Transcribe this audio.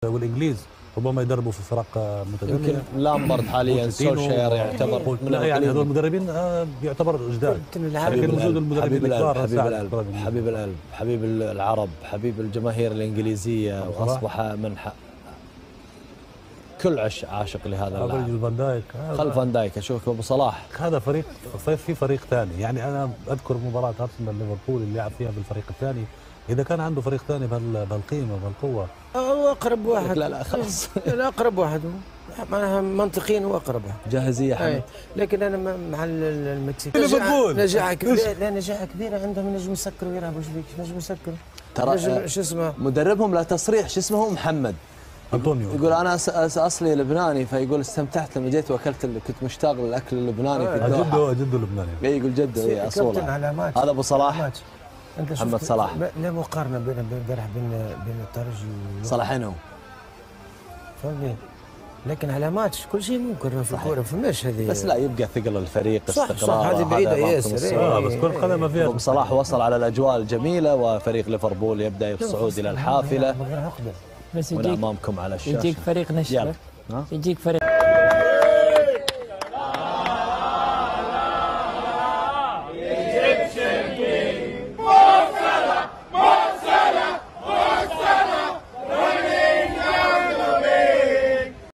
والانجليز ربما يدربوا في فرق متدنيه. يمكن لامبرد حاليا سولشاير يعتبر لا يعني هذول المدربين يعتبر جداد. حبيب وجود المدربين الكبار حبيب القلب حبيب العرب حبيب الجماهير الانجليزيه، واصبح من كل عاشق لهذا اللاعب. فان دايك خلف فان دايك اشوف ابو صلاح. هذا فريق في فريق ثاني، يعني انا اذكر مباراه ارسنال ليفربول اللي لعب فيها بالفريق الثاني، اذا كان عنده فريق ثاني بهالقيمه وبهالقوه. هو اقرب واحد. لا خلاص. لا اقرب واحد معناها منطقيا هو اقرب واحد. جاهزيه حمد. لكن انا مع المكسيك ليفربول نجاح كبير. لا نجاح كبير عندهم، نجم يسكروا يلعبوا نجم يسكروا. ترى شو اسمه مدربهم لا تصريح، شو اسمه محمد أنطونيو، يقول انا اصلي لبناني، فيقول استمتعت لما جيت واكلت كنت مشتاق للاكل اللبناني في الدوحه. جده لبناني. يقول جده اصوله. هذا ابو صلاح محمد صلاح. لا مقارنه بين الترجي صلاحين هو فهمني، لكن علامات كل شيء ممكن في الكوره، فماش هذه بس لا يبقى ثقل الفريق استقرار. صح هذه بعيده ياسر. بس كل قدم ما فيها. ابو صلاح وصل على الاجواء الجميله، وفريق ليفربول يبدا الصعود الى الحافله. بس وأنا امامكم على الشاشه يجيك فريق نشطه، يجيك فريق